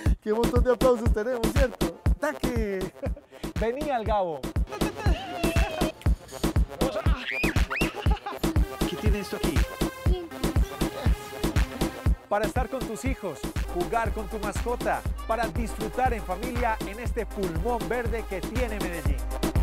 Qué montón de aplausos tenemos, ¿cierto? ¡Taque! Venía el Gabo. ¿Qué tiene esto aquí? Para estar con tus hijos, jugar con tu mascota, para disfrutar en familia en este pulmón verde que tiene Medellín.